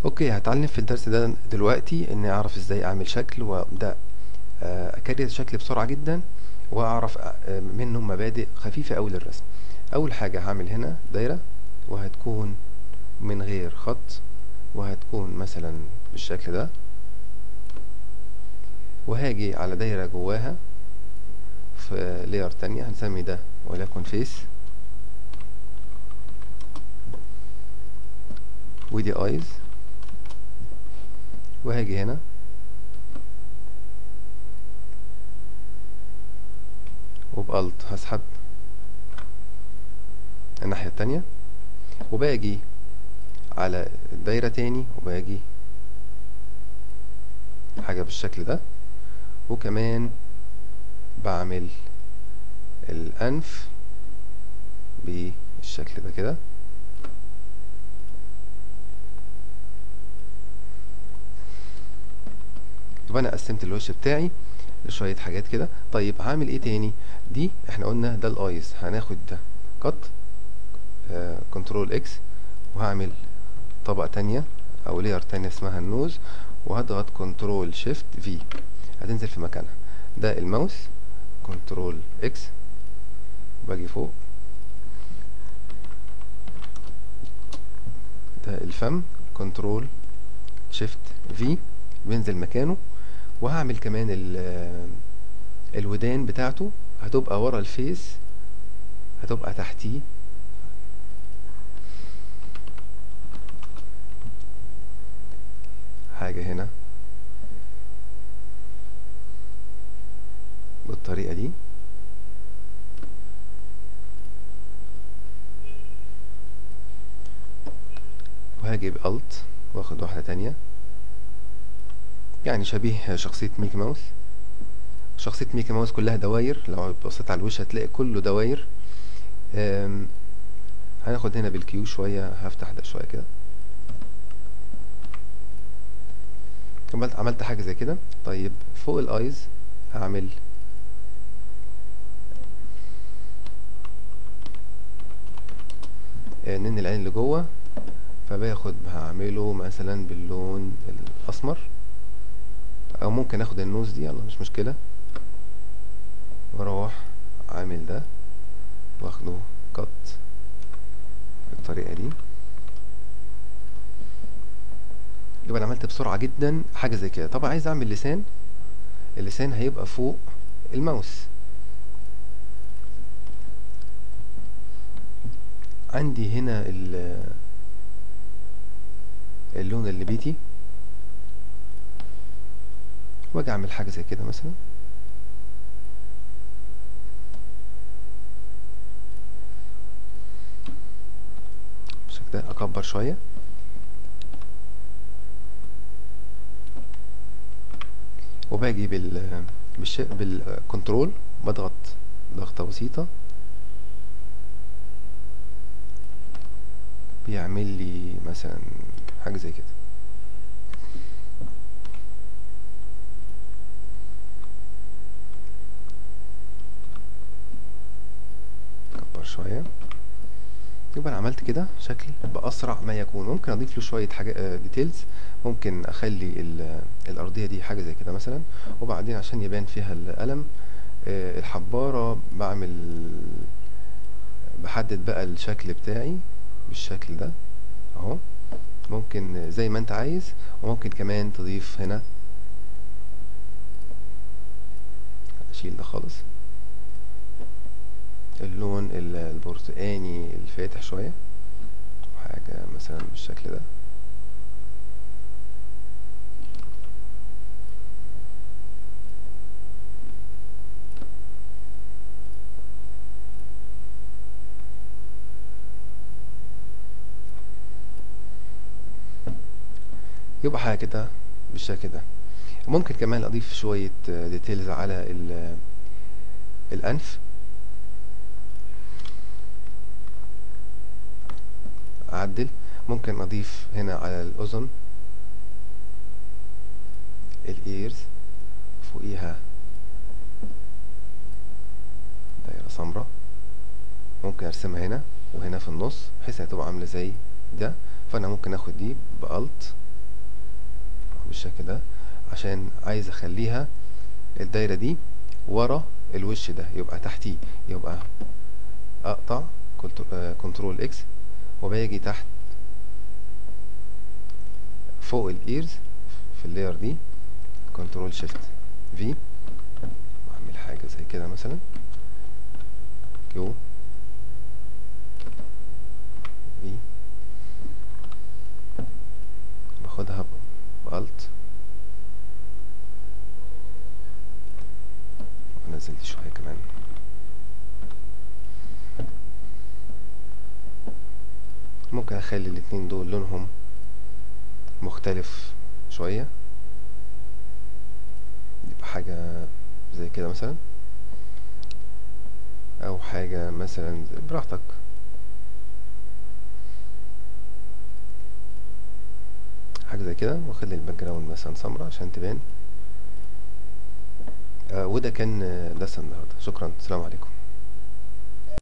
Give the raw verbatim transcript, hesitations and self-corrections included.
اوكي، هتعلم في الدرس ده دلوقتي اني اعرف ازاي اعمل شكل وابدا آه، اكرر الشكل بسرعه جدا، واعرف آه، منه مبادئ خفيفه قوي للرسم. اول حاجه هعمل هنا دايره، وهتكون من غير خط، وهتكون مثلا بالشكل ده، وهاجي على دايره جواها في لاير تانية هنسمي ده وليكن فيس، ودي ايز، وهاجي هنا وبالت هسحب الناحيه التانية، وباجي على الدايره تاني، وباجي حاجه بالشكل ده، وكمان بعمل الأنف بالشكل ده كده. يبقى أنا قسمت الوش بتاعي لشوية حاجات كده. طيب هعمل ايه تاني؟ دي احنا قلنا ده الايز، هناخد ده كت آه كنترول اكس، وهعمل طبقة تانية او لير تانية اسمها النوز، وهضغط كنترول شيفت في، هتنزل في مكانها. ده الماوس كنترول اكس، باجي فوق. ده الفم كنترول شيفت في، بينزل مكانه. وهعمل كمان الودان بتاعته هتبقى ورا الفيس، هتبقى تحتيه حاجة هنا بالطريقة دي. وهاجي بألت واخد واحدة تانية، يعني شبيه شخصية ميكي ماوس. شخصية ميكي ماوس كلها دواير، لو بصيت على الوش هتلاقي كله دواير. هناخد هنا بالكيو شوية، هفتح ده شوية كده، عملت عملت حاجة زي كده. طيب فوق الايز هعمل نن العين اللي جوه، فباخد هعمله مثلا باللون الاسمر، او ممكن اخد النوز دي، يلا مش مشكلة، واروح عامل ده واخده كت بالطريقة دي. يبقى انا عملت بسرعة جدا حاجة زي كده. طبعا عايز اعمل لسان، اللسان هيبقى فوق الماوس. عندي هنا اللون النبيتي، واجي اعمل حاجة زي كده مثلا، بالشكل ده. اكبر شوية، وباجي بال بالش... بالكنترول بضغط ضغطة بسيطة، بيعمل لي مثلا حاجة زي كده. اكبر شوية. يبقى انا عملت كده شكل باسرع ما يكون. ممكن اضيف له شويه حاجات ديتيلز، ممكن اخلي الارضيه دي حاجه زي كده مثلا، وبعدين عشان يبان فيها القلم الحباره بعمل بحدد بقى الشكل بتاعي بالشكل ده اهو. ممكن زي ما انت عايز، وممكن كمان تضيف هنا، اشيل ده خالص، اللون البرتقاني الفاتح شويه، حاجه مثلا بالشكل ده. يبقى حاجه كده بالشكل ده. ممكن كمان اضيف شويه ديتيلز على الانف، اعدل. ممكن اضيف هنا على الاذن الايرز، فوقيها دايره سمراء، ممكن ارسمها هنا وهنا في النص بحيث انها تبقى عامله زي ده. فانا ممكن اخد دي بالت بالشكل ده، عشان عايز اخليها الدايرة دي ورا الوش ده، يبقى تحتيه. يبقى اقطع كنترول اكس وباجي تحت فوق الايرز في اللاير دي كنترول شيفت في، واعمل حاجة زي كده مثلا كيو في، باخدها بالت وانزل دي شوية كمان. ممكن اخلي الاتنين دول لونهم مختلف شوية، يبقى حاجة زي كده مثلا، او حاجة مثلا براحتك. حاجة زي كده، واخلي الباك جراوند مثلا سمرا عشان تبان. آه وده كان درس النهارده. شكرا، السلام عليكم.